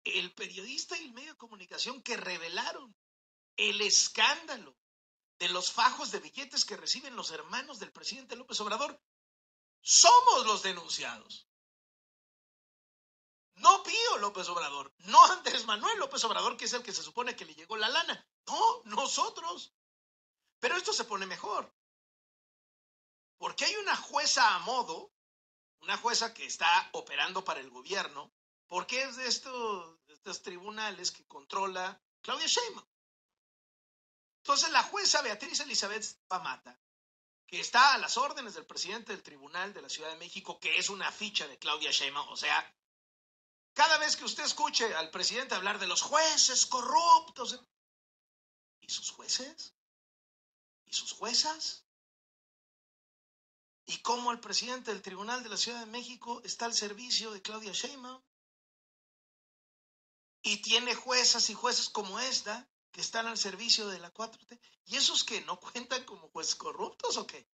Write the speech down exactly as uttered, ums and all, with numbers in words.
el periodista y el medio de comunicación que revelaron el escándalo de los fajos de billetes que reciben los hermanos del presidente López Obrador, somos los denunciados. No Pío López Obrador, no Andrés Manuel López Obrador, que es el que se supone que le llegó la lana. No, nosotros. Pero esto se pone mejor. Porque hay una jueza a modo, una jueza que está operando para el gobierno, porque es de estos, de estos tribunales que controla Claudia Sheinbaum. Entonces la jueza Beatriz Elizabeth Zapata, que está a las órdenes del presidente del Tribunal de la Ciudad de México, que es una ficha de Claudia Sheinbaum, o sea, cada vez que usted escuche al presidente hablar de los jueces corruptos, ¿y sus jueces? ¿Y sus juezas? ¿Y cómo el presidente del Tribunal de la Ciudad de México está al servicio de Claudia Sheinbaum? Y tiene juezas y jueces como esta que están al servicio de la cuatro T. ¿Y esos que no cuentan como jueces corruptos o qué?